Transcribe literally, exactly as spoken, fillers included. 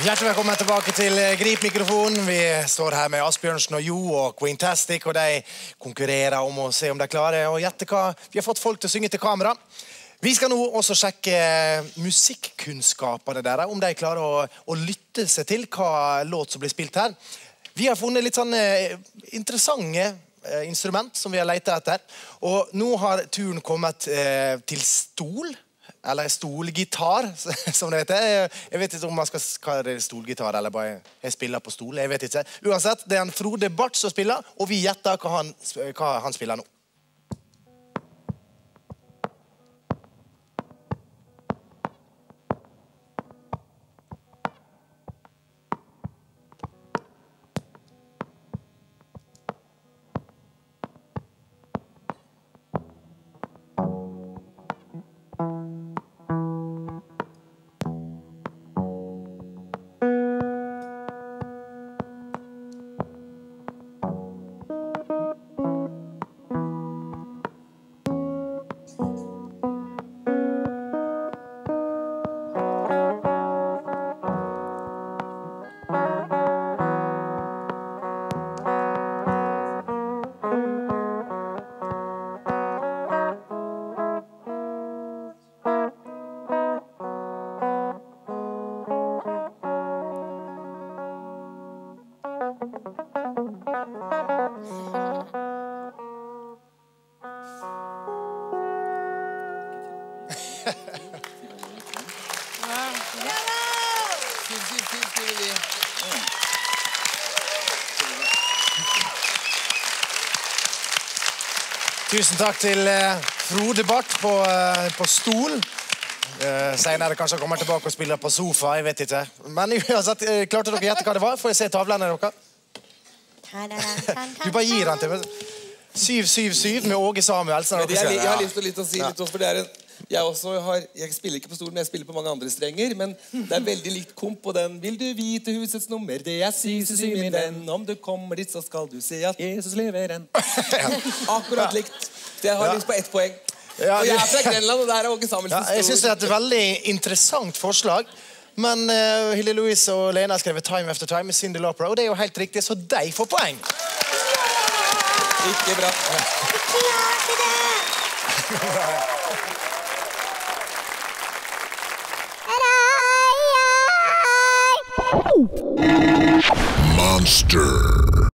Hjertelig velkommen tilbake til Grip Mikrofonen. Vi står her med Asbjørnsen og Jo og Quintastic, og de konkurrerer om å se om de klarer å gjette hva. Vi har fått folk til å synge til kamera. Vi skal nå også sjekke musikkunnskapene der, om de klarer å, å lytte seg til hva låt som blir spilt her. Vi har funnet litt sånne interessante eh, instrument som vi har letet etter, og nå har turen kommet eh, til stol, eller stolgitar, som det heter. Jeg vet ikke om man skal kalle det stolgitar, eller bare jeg spiller på stol, jeg vet ikke. Uansett, det er en Frode Barth som spiller, og vi gjetter hva han, hva han spiller nå. Tusen takk til uh, Frode Barth på, uh, på stol. Uh, senere kanskje han kommer tilbake og spiller på sofa, jeg vet ikke. Men uansett, uh, klarte dere å gjette hva det var? Får jeg se tavlene dere? Du bare gir han til meg. syv syv syv med Åge Samuelsen. Jeg, jeg, jeg har lyst til litt å si litt også, for det er en... Jeg, også har, jeg spiller ikke på stolen, men jeg spiller på mange andre strenger. Men det er veldig likt komp på den. Vil du vite husets nummer? Det er syv syv syv, min venn. Om du kommer dit, så skal du se at Jesus lever en. Akkurat likt. Så jeg har lyst på ett poeng. Og jeg er fra Grenland, og der er Åge Samuelsen. Ja, jeg synes det er et veldig interessant forslag. Men uh, Hilde Louise og Lena har skrevet Time After Time med Cyndi Lauper, og det er jo helt riktig, så de får poeng. Ikke bra. Monster.